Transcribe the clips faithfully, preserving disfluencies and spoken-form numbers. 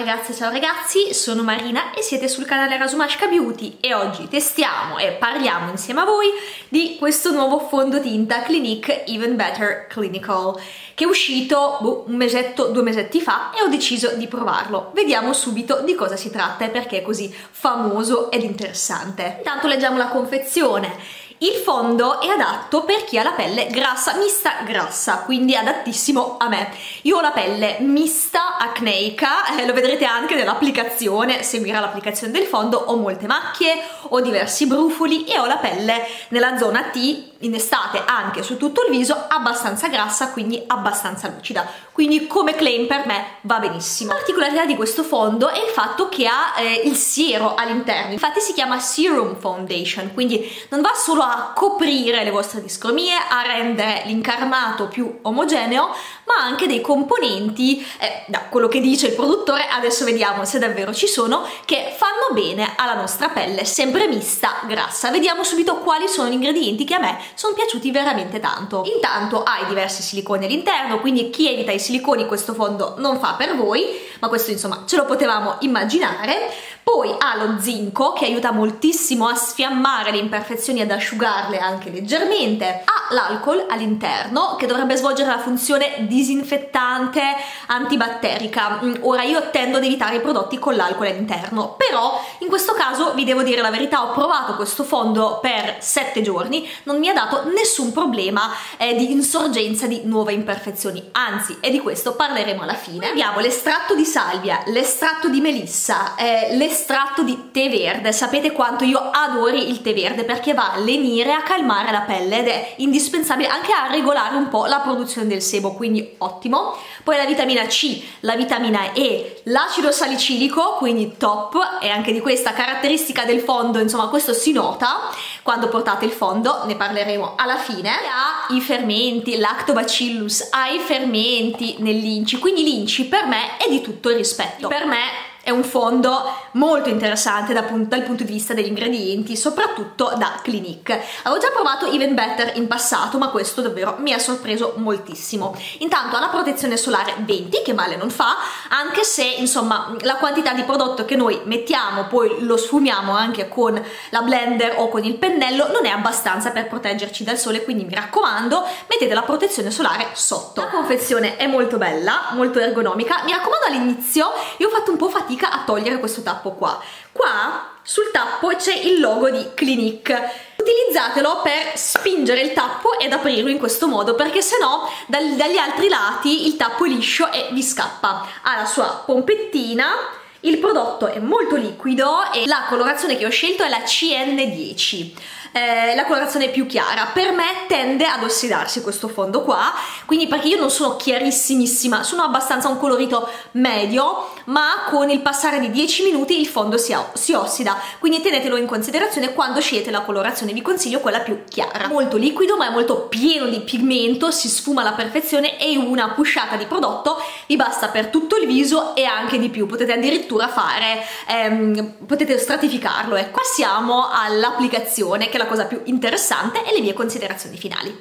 ragazze, ciao ragazzi, sono Marina e siete sul canale Razumashka Beauty e oggi testiamo e parliamo insieme a voi di questo nuovo fondotinta Clinique Even Better Clinical che è uscito boh, un mesetto, due mesetti fa e ho deciso di provarlo. Vediamo subito di cosa si tratta e perché è così famoso ed interessante. Intanto leggiamo la confezione. Il fondo è adatto per chi ha la pelle grassa, mista grassa, quindi adattissimo a me. Io ho la pelle mista acneica, eh, lo vedrete anche nell'applicazione, seguirà l'applicazione del fondo, ho molte macchie, ho diversi brufoli e ho la pelle nella zona T, in estate anche su tutto il viso, abbastanza grassa, quindi abbastanza lucida. Quindi come claim per me va benissimo. La particolarità di questo fondo è il fatto che ha eh, il siero all'interno, infatti si chiama Serum Foundation, quindi non va solo a coprire le vostre discromie, a rendere l'incarnato più omogeneo, ma anche dei componenti, eh, da quello che dice il produttore, adesso vediamo se davvero ci sono, che fanno bene alla nostra pelle, sempre mista grassa. Vediamo subito quali sono gli ingredienti che a me sono piaciuti veramente tanto. Intanto ha i diversi siliconi all'interno, quindi chi evita i siliconi questo fondo non fa per voi, ma questo insomma ce lo potevamo immaginare. Poi ha lo zinco che aiuta moltissimo a sfiammare le imperfezioni, ad asciugarle anche leggermente. Ha l'alcol all'interno che dovrebbe svolgere la funzione disinfettante, antibatterica. Ora io tendo ad evitare i prodotti con l'alcol all'interno, però in questo caso vi devo dire la verità, ho provato questo fondo per sette giorni, non mi ha dato nessun problema eh, di insorgenza di nuove imperfezioni, anzi, e di questo parleremo alla fine. Abbiamo l'estratto di salvia, l'estratto di melissa, eh, l'estratto di tè verde. Sapete quanto io adori il tè verde perché va a lenire, a calmare la pelle ed è indispensabile anche a regolare un po' la produzione del sebo, quindi ottimo. Poi la vitamina C, la vitamina E, l'acido salicilico, quindi top, e anche di questa caratteristica del fondo, insomma questo si nota quando portate il fondo, ne parleremo alla fine. E ha i fermenti, lactobacillus, ha i fermenti nell'inci, quindi l'inci per me è di tutto il rispetto. Per me è un fondo molto interessante dal punto, dal punto di vista degli ingredienti, soprattutto da Clinique. Avevo già provato Even Better in passato, ma questo davvero mi ha sorpreso moltissimo. Intanto ha la protezione solare venti, che male non fa, anche se insomma la quantità di prodotto che noi mettiamo, poi lo sfumiamo anche con la blender o con il pennello, non è abbastanza per proteggerci dal sole, quindi mi raccomando, mettete la protezione solare sotto. La confezione è molto bella, molto ergonomica. Mi raccomando, all'inizio io ho fatto un po' fatica a togliere questo tappo qua. Qua sul tappo c'è il logo di Clinique. Utilizzatelo per spingere il tappo ed aprirlo in questo modo, perché se no dal, dagli altri lati il tappo è liscio e vi scappa. Ha la sua pompettina, il prodotto è molto liquido e la colorazione che ho scelto è la C N dieci. Eh, la colorazione più chiara. Per me tende ad ossidarsi questo fondo qua, quindi perché io non sono chiarissimissima, sono abbastanza un colorito medio, ma con il passare di dieci minuti il fondo si, si ossida, quindi tenetelo in considerazione quando scegliete la colorazione. Vi consiglio quella più chiara. Molto liquido ma è molto pieno di pigmento, si sfuma alla perfezione e una pushata di prodotto vi basta per tutto il viso e anche di più, potete addirittura fare ehm, potete stratificarlo. Ecco. Passiamo all'applicazione, che è la cosa più interessante, e le mie considerazioni finali.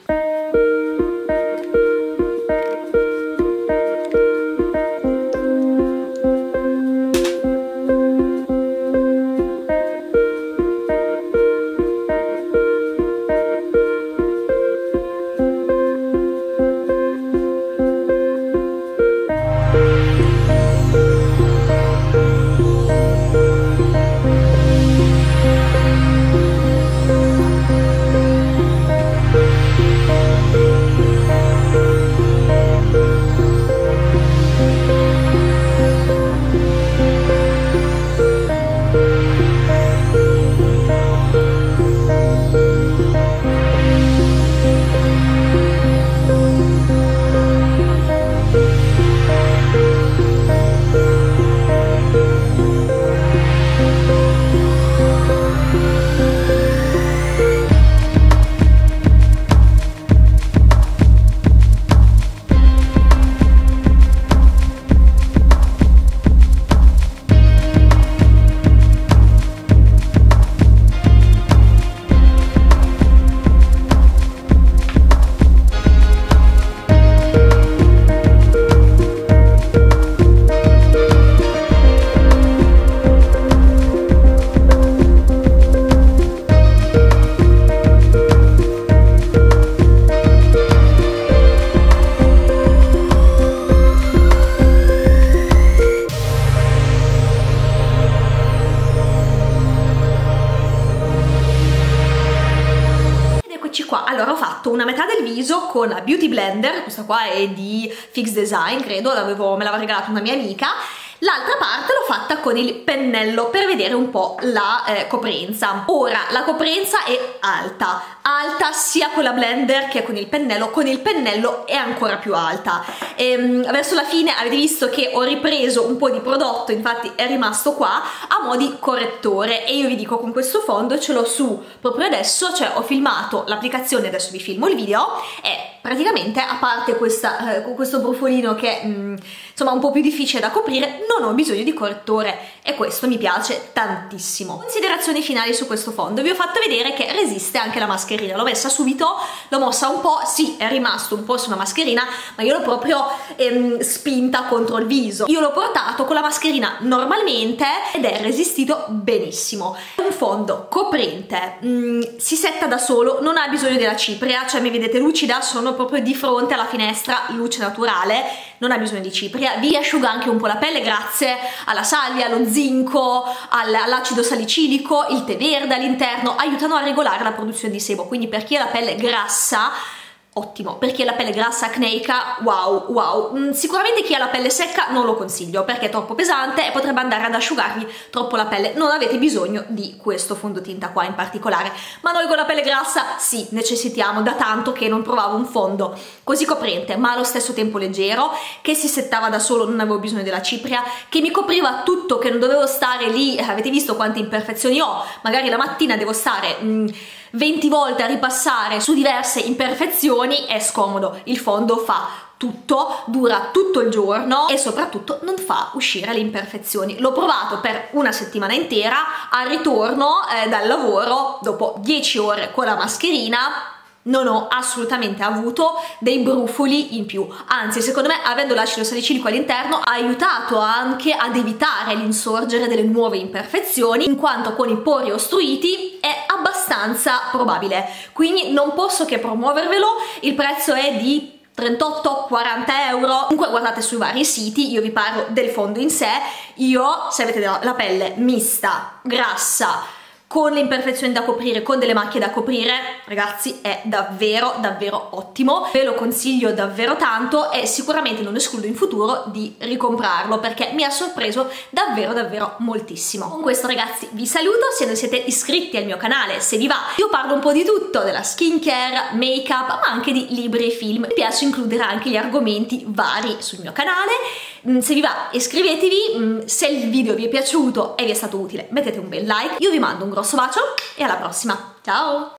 eccoci qua. Allora, ho fatto una metà del viso con la Beauty Blender, questa qua è di Fix Design, credo, l'avevo, me l'aveva regalata una mia amica. L'altra parte l'ho fatta con il pennello per vedere un po' la eh, coprenza. Ora, la coprenza è alta, alta sia con la blender che con il pennello. Con il pennello è ancora più alta. Ehm, verso la fine avete visto che ho ripreso un po' di prodotto, infatti è rimasto qua, a mo' di correttore. E io vi dico, con questo fondo ce l'ho su proprio adesso, cioè ho filmato l'applicazione, adesso vi filmo il video, e praticamente, a parte questa, eh, questo brufolino che mh, insomma un po' più difficile da coprire, non ho bisogno di correttore e questo mi piace tantissimo. Considerazioni finali su questo fondo: vi ho fatto vedere che resiste anche la mascherina, l'ho messa subito, l'ho mossa un po', sì, è rimasto un po' su una mascherina, ma io l'ho proprio ehm, spinta contro il viso. Io l'ho portato con la mascherina normalmente ed è resistito benissimo. È un fondo coprente, mm, si setta da solo, non ha bisogno della cipria, cioè mi vedete lucida, sono proprio di fronte alla finestra, luce naturale, non ha bisogno di cipria. Vi asciuga anche un po' la pelle grazie alla salvia, allo zinco, all'acido salicilico, il tè verde all'interno aiutano a regolare la produzione di sebo, quindi per chi ha la pelle grassa ottimo, per chi ha la pelle grassa acneica wow wow. Mm, sicuramente chi ha la pelle secca non lo consiglio perché è troppo pesante e potrebbe andare ad asciugarvi troppo la pelle, non avete bisogno di questo fondotinta qua in particolare, ma noi con la pelle grassa sì, necessitiamo, da tanto che non provavo un fondo così coprente ma allo stesso tempo leggero, che si settava da solo, non avevo bisogno della cipria, che mi copriva tutto, che non dovevo stare lì, avete visto quante imperfezioni ho, magari la mattina devo stare mm, venti volte a ripassare su diverse imperfezioni, è scomodo. Il fondo fa tutto, dura tutto il giorno e soprattutto non fa uscire le imperfezioni. L'ho provato per una settimana intera, al ritorno eh, dal lavoro, dopo dieci ore con la mascherina, non ho assolutamente avuto dei brufoli in più, anzi secondo me avendo l'acido salicilico all'interno ha aiutato anche ad evitare l'insorgere delle nuove imperfezioni, in quanto con i pori ostruiti è abbastanza probabile, quindi non posso che promuovervelo. Il prezzo è di trentotto quaranta euro, comunque guardate sui vari siti, io vi parlo del fondo in sé. Io, se avete la pelle mista, grassa, con le imperfezioni da coprire, con delle macchie da coprire, ragazzi è davvero davvero ottimo, ve lo consiglio davvero tanto e sicuramente non escludo in futuro di ricomprarlo perché mi ha sorpreso davvero davvero moltissimo. Con questo ragazzi vi saluto, se non siete iscritti al mio canale, se vi va, io parlo un po' di tutto, della skincare, make up, ma anche di libri e film, mi piace includere anche gli argomenti vari sul mio canale. Se vi va iscrivetevi, se il video vi è piaciuto e vi è stato utile mettete un bel like, io vi mando un grosso bacio e alla prossima, ciao!